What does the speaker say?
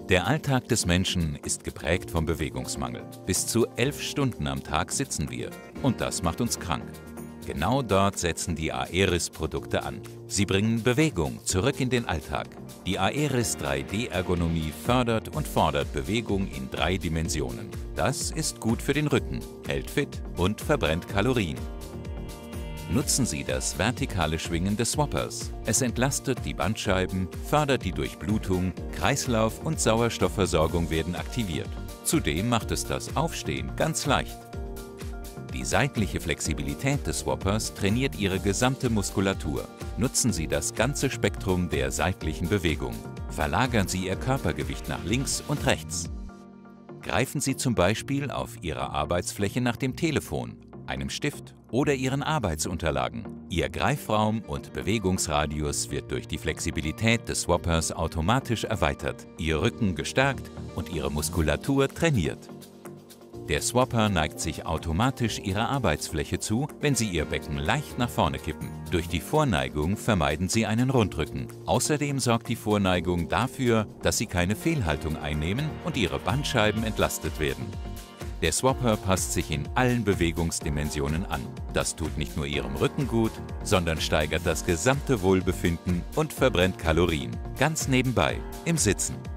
Der Alltag des Menschen ist geprägt vom Bewegungsmangel. Bis zu 11 Stunden am Tag sitzen wir. Und das macht uns krank. Genau dort setzen die Aeris-Produkte an. Sie bringen Bewegung zurück in den Alltag. Die Aeris 3D-Ergonomie fördert und fordert Bewegung in 3 Dimensionen. Das ist gut für den Rücken, hält fit und verbrennt Kalorien. Nutzen Sie das vertikale Schwingen des Swappers. Es entlastet die Bandscheiben, fördert die Durchblutung, Kreislauf und Sauerstoffversorgung werden aktiviert. Zudem macht es das Aufstehen ganz leicht. Die seitliche Flexibilität des Swappers trainiert Ihre gesamte Muskulatur. Nutzen Sie das ganze Spektrum der seitlichen Bewegung. Verlagern Sie Ihr Körpergewicht nach links und rechts. Greifen Sie zum Beispiel auf Ihrer Arbeitsfläche nach dem Telefon, einem Stift oder Ihren Arbeitsunterlagen. Ihr Greifraum und Bewegungsradius wird durch die Flexibilität des Swappers automatisch erweitert, Ihr Rücken gestärkt und Ihre Muskulatur trainiert. Der Swapper neigt sich automatisch Ihrer Arbeitsfläche zu, wenn Sie Ihr Becken leicht nach vorne kippen. Durch die Vorneigung vermeiden Sie einen Rundrücken. Außerdem sorgt die Vorneigung dafür, dass Sie keine Fehlhaltung einnehmen und Ihre Bandscheiben entlastet werden. Der Swapper passt sich in allen Bewegungsdimensionen an. Das tut nicht nur Ihrem Rücken gut, sondern steigert das gesamte Wohlbefinden und verbrennt Kalorien. Ganz nebenbei, im Sitzen.